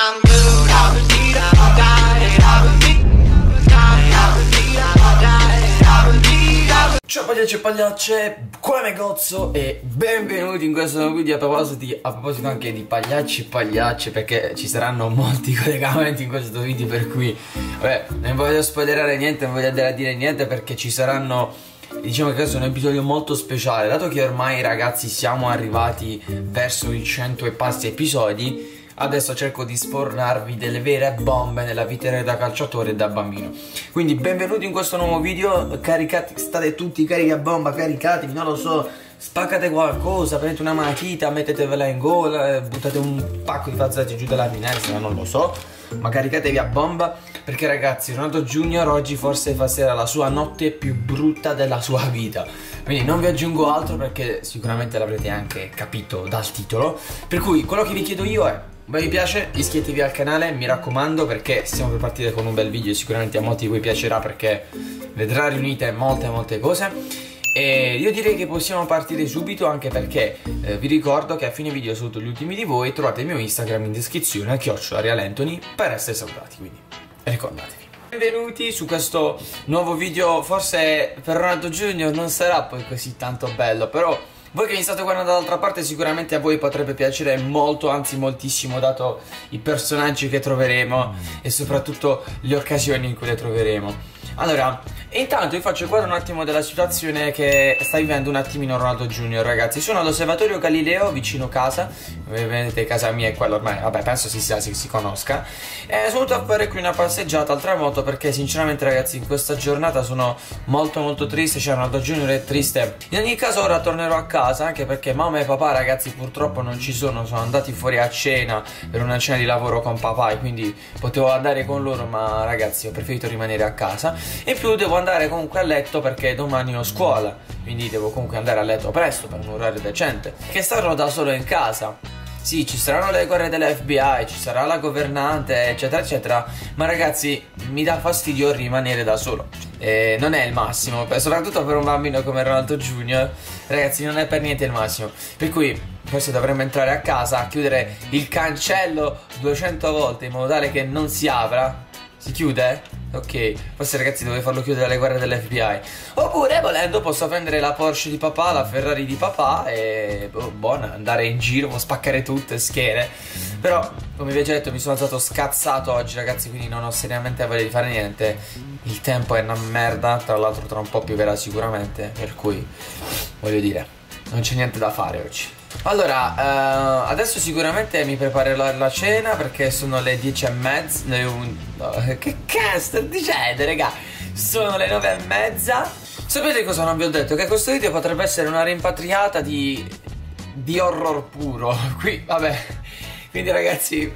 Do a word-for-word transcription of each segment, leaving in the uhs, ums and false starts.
Ciao pagliacci e pagliacce, qua è Megozzo e benvenuti in questo nuovo video a proposito, a proposito anche di pagliacci e pagliacce, perché ci saranno molti collegamenti in questo video, per cui vabbè, non voglio spoilerare niente, non voglio andare a dire niente perché ci saranno, diciamo che questo è un episodio molto speciale, dato che ormai ragazzi siamo arrivati verso i cento e passi episodi. Adesso cerco di sfornarvi delle vere bombe nella vita da calciatore e da bambino. Quindi benvenuti in questo nuovo video. Caricati, state tutti carica bomba, caricatevi, non lo so, spaccate qualcosa, prendete una matita, mettetevela in gola, buttate un pacco di fazzoletti giù dalla finestra, non lo so, ma caricatevi a bomba, perché ragazzi Ronaldo Junior oggi forse passerà la sua notte più brutta della sua vita. Quindi non vi aggiungo altro perché sicuramente l'avrete anche capito dal titolo. Per cui quello che vi chiedo io è: mi piace, iscrivetevi al canale, mi raccomando, perché stiamo per partire con un bel video e sicuramente a molti di voi piacerà perché vedrà riunite molte molte cose. E io direi che possiamo partire subito, anche perché eh, vi ricordo che a fine video sotto gli ultimi di voi trovate il mio Instagram in descrizione, chiocciola Realentony, per essere salutati, quindi ricordatevi. Benvenuti su questo nuovo video. Forse per Ronaldo Junior non sarà poi così tanto bello, però voi che mi state guardando dall'altra parte sicuramente a voi potrebbe piacere molto, anzi moltissimo, dato i personaggi che troveremo e soprattutto le occasioni in cui le troveremo. Allora, intanto vi faccio il quadro un attimo della situazione che sta vivendo un attimino Ronaldo Junior, ragazzi. Sono all'osservatorio Galileo, vicino casa. Vedete, casa mia è quella ormai, vabbè, penso si, si, si conosca. E sono venuto a fare qui una passeggiata al tramonto perché sinceramente ragazzi in questa giornata sono molto molto triste, cioè Ronaldo Junior è triste. In ogni caso ora tornerò a casa, anche perché mamma e papà ragazzi purtroppo non ci sono, sono andati fuori a cena per una cena di lavoro con papà e quindi potevo andare con loro, ma ragazzi ho preferito rimanere a casa. E in più devo andare comunque a letto perché domani ho scuola, quindi devo comunque andare a letto presto per un orario decente. Che starò da solo in casa. Sì, ci saranno le guerre dell'F B I, ci sarà la governante, eccetera eccetera, ma ragazzi mi dà fastidio rimanere da solo. E non è il massimo, soprattutto per un bambino come Ronaldo Junior, ragazzi non è per niente il massimo. Per cui forse dovremmo entrare a casa, chiudere il cancello duecento volte in modo tale che non si apra. Si chiude? Ok, forse ragazzi dovrei farlo chiudere alle guerre dell'F B I. Oppure volendo posso prendere la Porsche di papà, la Ferrari di papà e oh, buona, andare in giro, spaccare tutte, schiere. Però come vi ho già detto mi sono alzato scazzato oggi ragazzi, quindi non ho seriamente voglia di fare niente. Il tempo è una merda, tra l'altro tra un po' pioverà sicuramente, per cui voglio dire, non c'è niente da fare oggi. Allora, uh, adesso sicuramente mi preparerò la cena perché sono le dieci e mezza. No, che cazzo sto dicendo, raga? Sono le nove e mezza. Sapete cosa non vi ho detto? Che questo video potrebbe essere una rimpatriata di di horror puro. Qui, vabbè. Quindi ragazzi,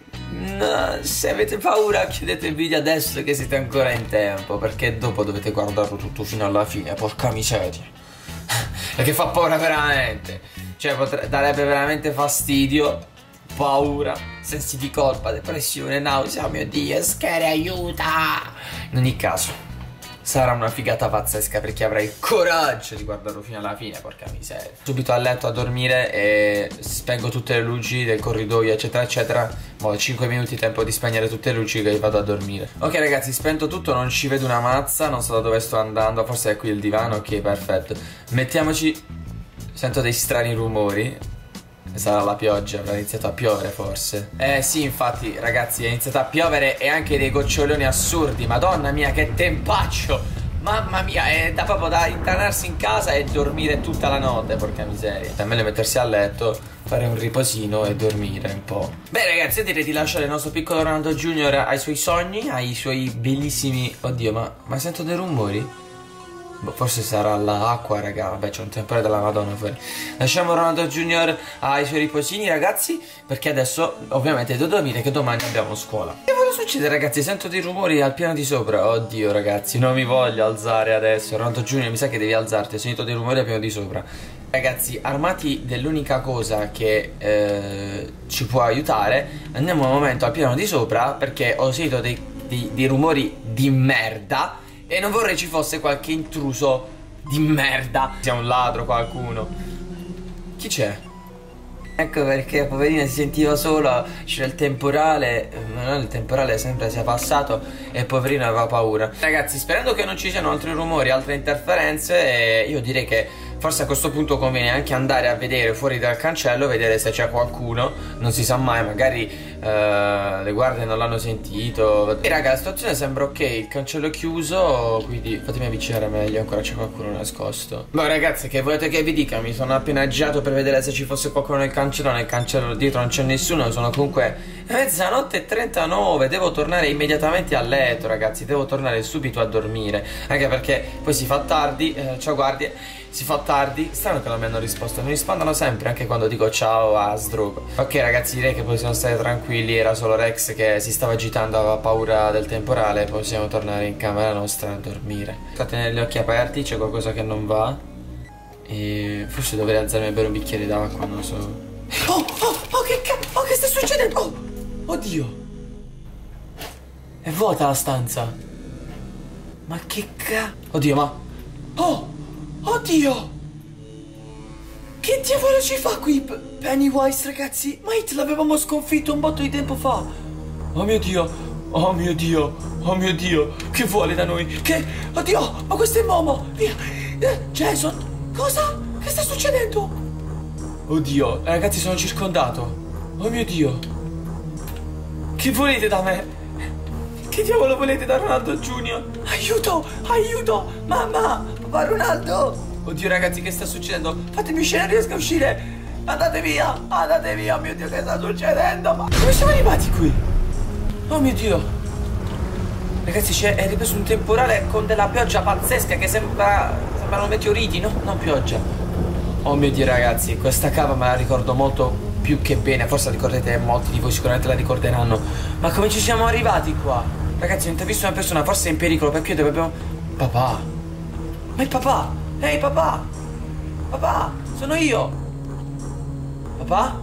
no, se avete paura chiudete il video adesso che siete ancora in tempo, perché dopo dovete guardarlo tutto fino alla fine. Porca miseria. Perché fa paura veramente. Cioè potrebbe, darebbe veramente fastidio, paura, sensi di colpa, depressione, nausea, oh mio Dio, schede, aiuta. In ogni caso, sarà una figata pazzesca perché avrai il coraggio di guardarlo fino alla fine, porca miseria. Subito a letto a dormire e spengo tutte le luci del corridoio, eccetera, eccetera. Ho cinque minuti tempo di spegnere tutte le luci che vado a dormire. Ok ragazzi, spento tutto, non ci vedo una mazza, non so da dove sto andando, forse è qui il divano, ok, perfetto. Mettiamoci... Sento dei strani rumori. Sarà la pioggia, avrà iniziato a piovere forse. Eh sì, infatti ragazzi è iniziato a piovere e anche dei goccioloni assurdi. Madonna mia che tempaccio. Mamma mia, è da proprio da internarsi in casa e dormire tutta la notte, porca miseria. È meglio mettersi a letto, fare un riposino e dormire un po'. Beh ragazzi, io direi di lasciare il nostro piccolo Ronaldo Junior ai suoi sogni, ai suoi bellissimi... Oddio, ma, ma sento dei rumori? Forse sarà l'acqua, raga. Vabbè, c'è un temporale della Madonna fuori. Lasciamo Ronaldo Junior ai suoi riposini, ragazzi, perché adesso ovviamente devo dormire, che domani abbiamo scuola. Che cosa succede, ragazzi? Sento dei rumori al piano di sopra. Oddio, ragazzi, non mi voglio alzare adesso. Ronaldo Junior, mi sa che devi alzarti. Ho sentito dei rumori al piano di sopra. Ragazzi, armati dell'unica cosa che eh, ci può aiutare, andiamo un momento al piano di sopra perché ho sentito dei, dei, dei rumori di merda e non vorrei ci fosse qualche intruso di merda. Sia un ladro, qualcuno. Chi c'è? Ecco perché poverina si sentiva sola, c'era il temporale, non il temporale sempre sia passato e poverino aveva paura. Ragazzi, sperando che non ci siano altri rumori, altre interferenze, io direi che forse a questo punto conviene anche andare a vedere fuori dal cancello, vedere se c'è qualcuno, non si sa mai, magari eh, le guardie non l'hanno sentito. E raga, la situazione sembra ok, il cancello è chiuso, quindi fatemi avvicinare meglio, ancora c'è qualcuno nascosto. Boh ragazzi, che volete che vi dica? Mi sono appena girato per vedere se ci fosse qualcuno nel cancello, nel cancello dietro non c'è nessuno, sono comunque mezzanotte e trentanove, devo tornare immediatamente a letto ragazzi, devo tornare subito a dormire, anche perché poi si fa tardi, eh, ciao guardie, si fa tardi. Strano che non mi hanno risposto, mi rispondono sempre anche quando dico ciao a Sdrugo. Ok ragazzi, direi che possiamo stare tranquilli, era solo Rex che si stava agitando, aveva paura del temporale, possiamo tornare in camera nostra a dormire. Sto a tenere gli occhi aperti, c'è qualcosa che non va e forse dovrei alzarmi a bere un bicchiere d'acqua, non so. Oh, oh, oh, che cazzo, oh, che sta succedendo? Oh, oddio, è vuota la stanza. Ma che cazzo? Oddio, ma... Oh, oddio! Che diavolo ci fa qui Pennywise, ragazzi? Ma It l'avevamo sconfitto un botto di tempo fa. Oh mio Dio, oh mio Dio, oh mio Dio. Che vuole da noi? Che... Oddio, ma questo è Momo. Via. Eh, Jason, cosa? Che sta succedendo? Oddio, ragazzi, sono circondato. Oh mio Dio. Che volete da me? Che diavolo volete da Ronaldo Junior? Aiuto, aiuto, mamma, papà Ronaldo. Oddio ragazzi, che sta succedendo? Fatemi uscire, non riesco a uscire. Andate via, andate via, oh mio Dio, che sta succedendo? Ma come siamo arrivati qui? Oh mio Dio. Ragazzi, è ripreso un temporale con della pioggia pazzesca che sembra... sembrano meteoriti, no? Non pioggia. Oh mio Dio ragazzi, questa cava me la ricordo molto più che bene. Forse la ricorderete, molti di voi sicuramente la ricorderanno. Ma come ci siamo arrivati qua? Ragazzi, ho intervistato una persona, forse è in pericolo, perché dobbiamo... Papà! Ma è papà! Ehi papà! Papà! Sono io! Papà?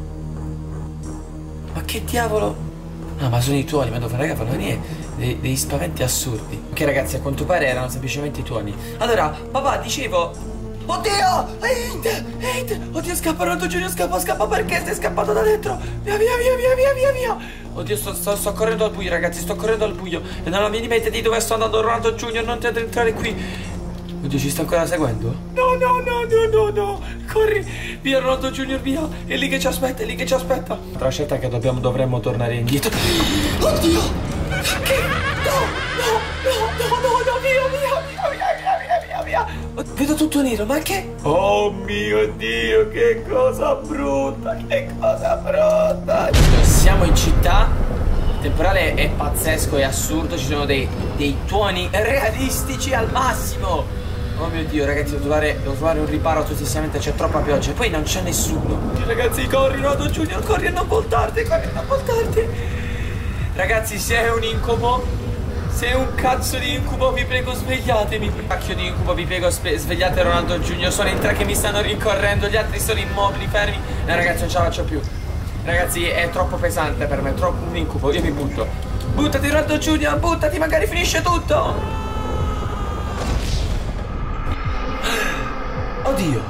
Ma che diavolo? Ah, ma sono i tuoni, ma dove raga fanno venire dei, dei spaventi assurdi. Ok ragazzi, a quanto pare erano semplicemente i tuoni. Allora, papà, dicevo... Oddio! Ehi, ehi, oddio, scappa, Ronaldo Junior, scappa, scappa, perché sei scappato da dentro? Via, via, via, via, via, via, via. Oddio, sto, sto, sto correndo al buio, ragazzi, sto correndo al buio. E non mi dimette di dove sto andando, Ronaldo Junior, non ti addentrare qui. Oddio, ci sta ancora seguendo? No, no, no, no, no, no. Corri, via, Ronaldo Junior, via. È lì che ci aspetta, è lì che ci aspetta. Tra scelta che dobbiamo, dovremmo tornare indietro. Oddio! Che? No, no, no, no, no, no, via, via, via, via, via, via, via. Vedo tutto nero, ma che? Oh mio Dio, che cosa brutta, che cosa brutta. Siamo in città, il temporale è pazzesco, è assurdo, ci sono dei, dei tuoni realistici al massimo. Oh mio Dio ragazzi, devo trovare, devo trovare un riparo successivamente, c'è troppa pioggia e poi non c'è nessuno. Ragazzi, corri Ronaldo Junior, corri e non voltarti, corri e non voltarti. Ragazzi, se è un incubo, se è un cazzo di incubo, vi prego svegliatemi. Cacchio di incubo, vi prego svegliate Ronaldo Junior. Sono in tre che mi stanno rincorrendo, gli altri sono immobili, fermi. No ragazzi, non ce la faccio più. Ragazzi, è troppo pesante per me, è troppo un incubo, io mi butto. Buttati Ronaldo Junior, buttati, magari finisce tutto. Oddio.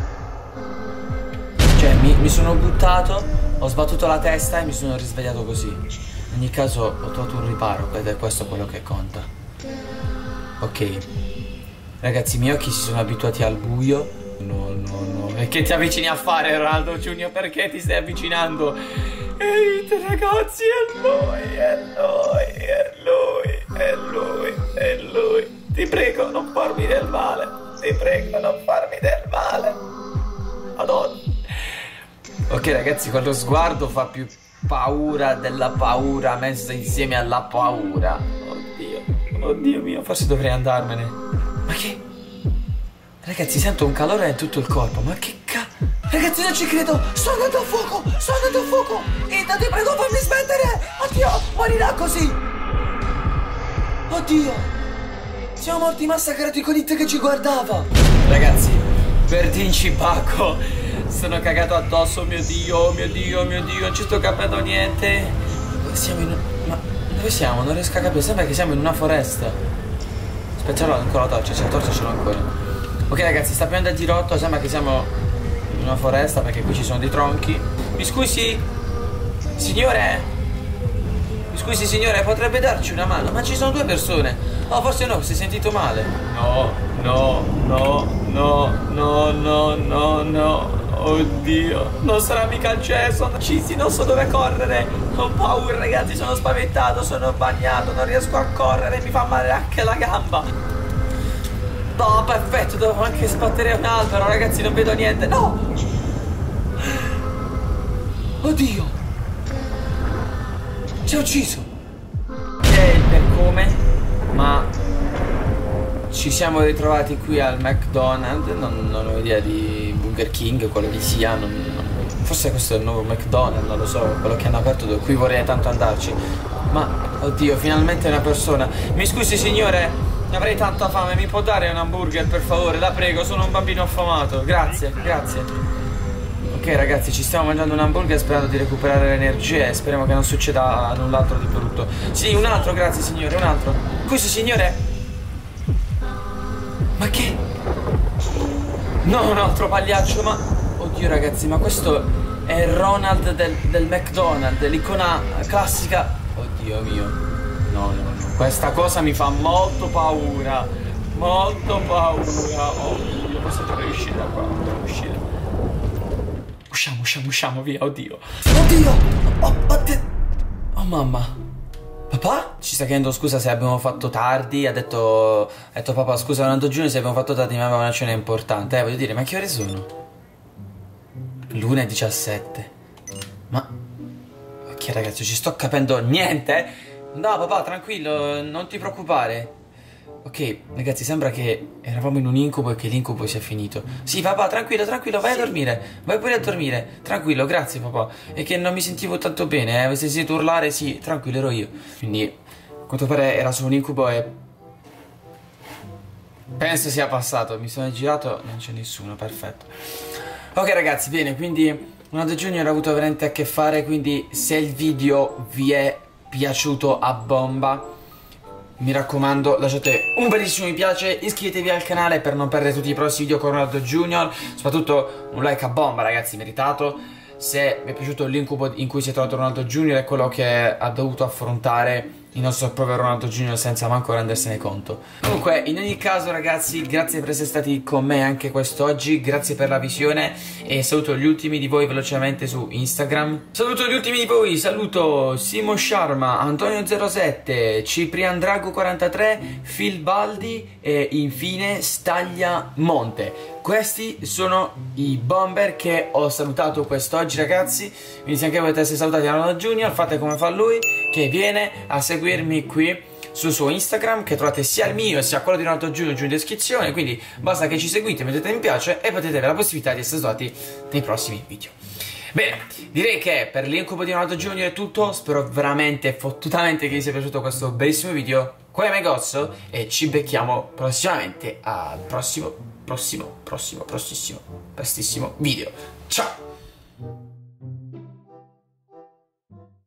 Cioè, mi, mi sono buttato, ho sbattuto la testa e mi sono risvegliato così. In ogni caso ho trovato un riparo ed è questo quello che conta. Ok. Ragazzi, i miei occhi si sono abituati al buio. No, no, no. E che ti avvicini a fare, Ronaldo Junior? Perché ti stai avvicinando? Ehi, ragazzi, è lui, è lui, è lui, è lui, è lui. Ti prego, non farmi del male. Ti prego, non farmi del male. Madonna. Ok, ragazzi, quello sguardo fa più paura della paura messa insieme alla paura. Oddio, oddio mio, forse dovrei andarmene. Ma che? Ragazzi, sento un calore in tutto il corpo. Ma che ca... Ragazzi, non ci credo. Sto andando a fuoco, sto andando a fuoco. Ida, ti prego, fammi smettere. Oddio, morirà così. Oddio, siamo morti massacrati con It che ci guardava. Ragazzi, Verdinci Paco, sono cagato addosso, oh mio Dio, oh mio Dio, oh mio Dio, non ci sto capendo niente. Siamo in... ma dove siamo? Non riesco a capire, sembra che siamo in una foresta. Aspetta, c'ho ancora la torcia, c'è la torcia, ce l'ho ancora. Ok ragazzi, sta prendendo il girotto, sembra che siamo in una foresta perché qui ci sono dei tronchi. Mi scusi, signore? Mi scusi signore, potrebbe darci una mano? Ma ci sono due persone. Oh, forse no, si è sentito male. No, no, no, no, no, no, no, no. Oddio, non sarà mica il cesso. Cisti, non so dove correre. Ho paura ragazzi, sono spaventato, sono bagnato, non riesco a correre, mi fa male anche la gamba. No, perfetto, devo anche sbattere un albero, ragazzi, non vedo niente. No! Oddio! Ci ha ucciso! Che è il per come, ma ci siamo ritrovati qui al McDonald's, non, non ho idea di Burger King, quello che sia, non, non, forse questo è il nuovo McDonald's, non lo so, quello che hanno aperto, da cui vorrei tanto andarci. Ma, oddio, finalmente una persona. Mi scusi signore, avrei tanta fame, mi può dare un hamburger per favore? La prego, sono un bambino affamato, grazie, grazie. Ok ragazzi, ci stiamo mangiando un hamburger sperando di recuperare le energie e speriamo che non succeda null'altro di brutto. Sì, un altro, grazie signore, un altro. Questo signore? Ma che? No, un altro pagliaccio, ma... Oddio ragazzi, ma questo è il Ronald del, del McDonald's, l'icona classica. Oddio mio. No, no, no. Questa cosa mi fa molto paura. Molto paura. Oddio, forse dovrei uscire da qua, dovrei uscire. Usciamo, usciamo, usciamo, via, oddio. Oddio! Oh, oddio! Oh mamma. Papà? Ci sta chiedendo scusa se abbiamo fatto tardi. Ha detto, ha detto papà scusa Ronaldo Junior se abbiamo fatto tardi, ma aveva una cena importante. Eh, voglio dire, ma che ore sono? l'una e diciassette. Ma ok ragazzi, ci sto capendo niente. No papà, tranquillo, non ti preoccupare. Ok, ragazzi, sembra che eravamo in un incubo e che l'incubo sia finito. Sì, papà, tranquillo, tranquillo, vai sì. a dormire. Vai pure a dormire. Tranquillo, grazie, papà. E che non mi sentivo tanto bene, eh. Avessi sentito urlare, sì, tranquillo, ero io. Quindi, a quanto pare era solo un incubo e... penso sia passato. Mi sono girato, non c'è nessuno, perfetto. Ok, ragazzi, bene, quindi... Ronaldo Junior ha avuto veramente a che fare, quindi se il video vi è piaciuto a bomba... mi raccomando, lasciate un bellissimo mi piace, iscrivetevi al canale per non perdere tutti i prossimi video con Ronaldo Junior. Soprattutto un like a bomba ragazzi, meritato. Se vi è piaciuto l'incubo in cui si è trovato Ronaldo Junior e quello che ha dovuto affrontare il nostro povero Ronaldo Junior senza manco rendersene conto. Comunque, in ogni caso ragazzi, grazie per essere stati con me anche quest'oggi, grazie per la visione e saluto gli ultimi di voi velocemente su Instagram. Saluto gli ultimi di voi, saluto Simo Sharma, Antonio zero sette, Ciprian Drago quarantatré, Phil Baldi e infine Staglia Monte. Questi sono i bomber che ho salutato quest'oggi ragazzi, quindi se anche volete essere salutati da Ronaldo Junior fate come fa lui, che viene a seguirmi qui sul suo Instagram, che trovate sia il mio sia quello di Ronaldo Junior giù in descrizione, quindi basta che ci seguite, mettete mi piace e potete avere la possibilità di essere salutati nei prossimi video. Bene, direi che per l'incubo di Ronaldo Junior è tutto, spero veramente fottutamente che vi sia piaciuto questo bellissimo video. Qua è Megozzo e ci becchiamo prossimamente al prossimo, prossimo, prossimo, prossimo, prestissimo video. Ciao!